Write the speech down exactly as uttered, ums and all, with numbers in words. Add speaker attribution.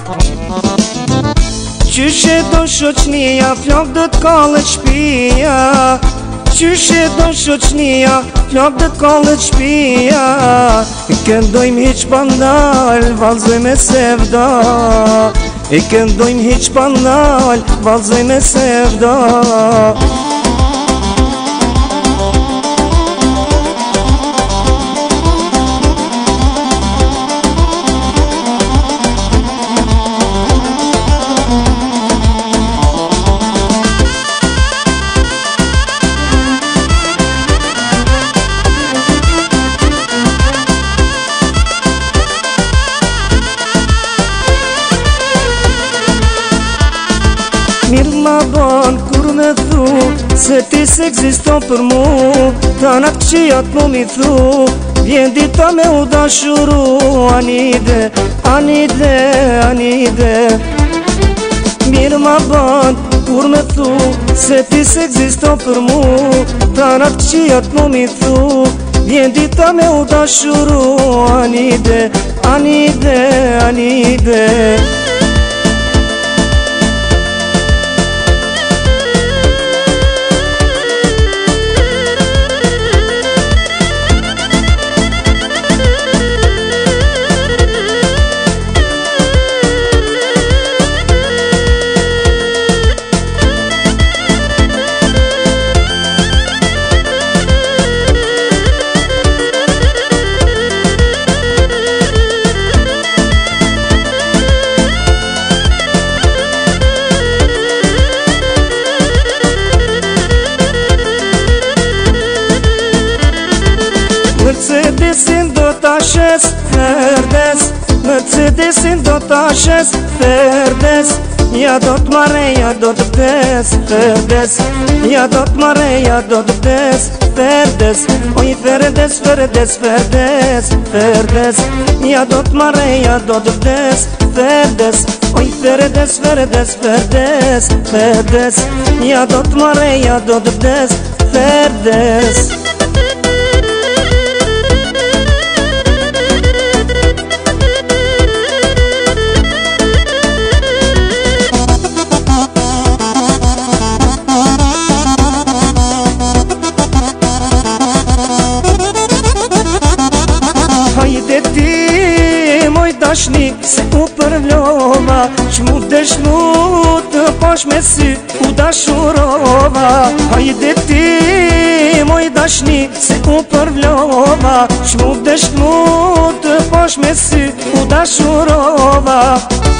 Speaker 1: Qyshe do shoqnia, flok do t'kallet shpia. Qyshe do shoqnia, flok do t'kallet shpia. Këndojmë hiq pandal, valzojmë e sevda. E këndojmë hiq pandal, valzojmë e sevda. Mirë ma ban kur me thu se ti s'ekziston për mu. Tanat këqijat mu mi thu vjen dita me u dashuru. Anide, anide, anide. Mirë ma ban kur me thu se ti s'ekziston për mu. Tanat këqijat mu mi thu vjen dita me u dashuru. Anide, anide, anide. Mercedesin do t'ashes Ferdes, Mercedesin do t'ashes Ferdes. Ja do t'mare, ja do t'vdes Ferdes, ja do t'mare, ja do t'vdes Ferdes. Oj Ferdes, Ferdes, Ferdes, Ferdes. Ja do t'mare, ja do t'vdes Ferdes. Oj Ferdes, Ferdes, Ferdes, Ferdes. Ja do t'mare, ja do t'vdes Ferdes. Hajde ti moj dashni se u përvlova, që mu desh mu të pash me sy u dashurova. Hajde ti moj dashni se u përvlova, që mu desh mu të pash me sy u dashurova.